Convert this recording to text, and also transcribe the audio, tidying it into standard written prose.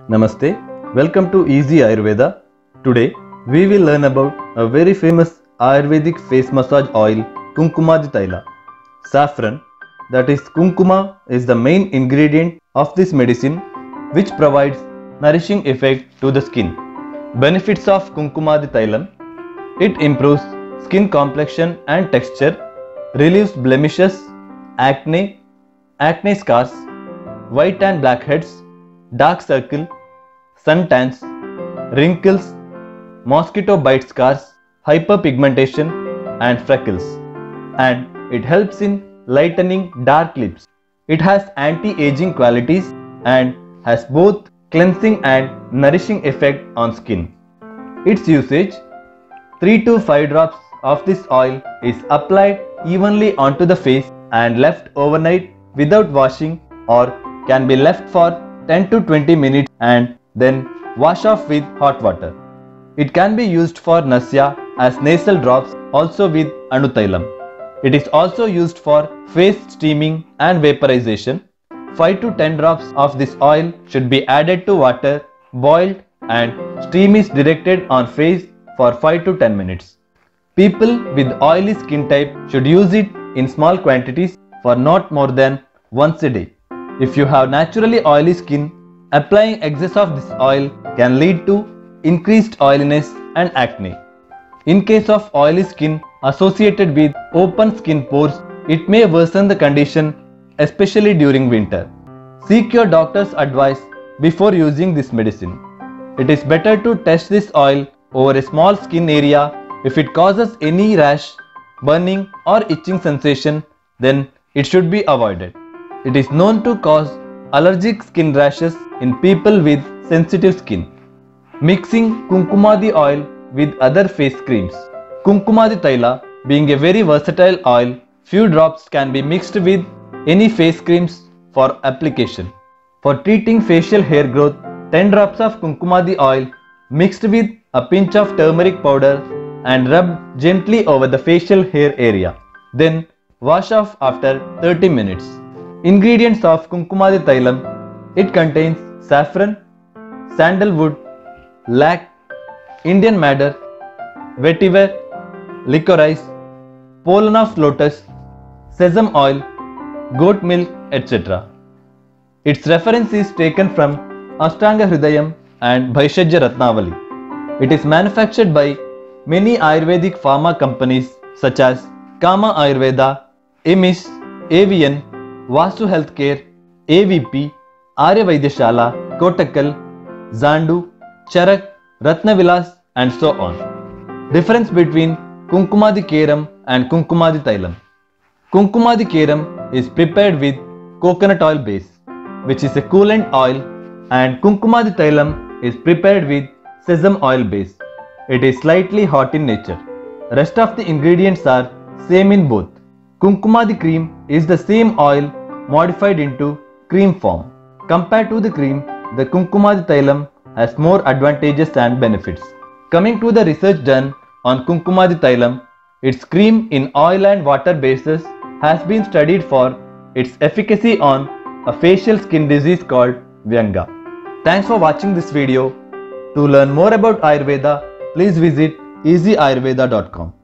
Namaste, welcome to Easy Ayurveda. Today we will learn about a very famous Ayurvedic face massage oil, Kumkumadi Taila. Saffron, that is Kumkuma, is the main ingredient of this medicine which provides nourishing effect to the skin. Benefits of Kumkumadi Tailam: it improves skin complexion and texture, relieves blemishes, acne scars, white and blackheads, dark circle, suntans, wrinkles, mosquito bite scars, hyperpigmentation and freckles, and it helps in lightening dark lips. It has anti-aging qualities and has both cleansing and nourishing effect on skin. Its usage: 3 to 5 drops of this oil is applied evenly onto the face and left overnight without washing, or can be left for 10 to 20 minutes and then wash off with hot water. It can be used for nausea as nasal drops, also with Anutailam. It is also used for face steaming and vaporization. 5 to 10 drops of this oil should be added to water, boiled, and steam is directed on face for 5 to 10 minutes. People with oily skin type should use it in small quantities for not more than once a day. If you have naturally oily skin, applying excess of this oil can lead to increased oiliness and acne. In case of oily skin associated with open skin pores, it may worsen the condition, especially during winter. Seek your doctor's advice before using this medicine. It is better to test this oil over a small skin area. If it causes any rash, burning or itching sensation, then it should be avoided. It is known to cause allergic skin rashes in people with sensitive skin. Mixing Kumkumadi oil with other face creams. Kumkumadi Taila being a very versatile oil, few drops can be mixed with any face creams for application. For treating facial hair growth, 10 drops of Kumkumadi oil mixed with a pinch of turmeric powder and rubbed gently over the facial hair area. Then wash off after 30 minutes. Ingredients of Kumkumadi Tailam: it contains saffron, sandalwood, lac, Indian madder, vetiver, licorice, pollen of lotus, sesame oil, goat milk, etc. Its reference is taken from Ashtanga Hridayam and Bhaishajya Ratnavali. It is manufactured by many Ayurvedic pharma companies such as Kama Ayurveda, Emis, AVN, Vastu Healthcare, AVP, Arya Vaidyashala, Kottakkal, Zandu, Charak, Ratnavilas, and so on. Difference between Kumkumadi Keram and Kumkumadi Tailam. Kumkumadi Keram is prepared with coconut oil base, which is a coolant oil, and Kumkumadi Tailam is prepared with sesame oil base. It is slightly hot in nature. Rest of the ingredients are same in both. Kumkumadi cream is the same oil modified into cream form. Compared to the cream, the Kumkumadi Tailam has more advantages and benefits. Coming to the research done on Kumkumadi Tailam, its cream in oil and water basis has been studied for its efficacy on a facial skin disease called Vyanga. Thanks for watching this video. To learn more about Ayurveda, please visit easyayurveda.com.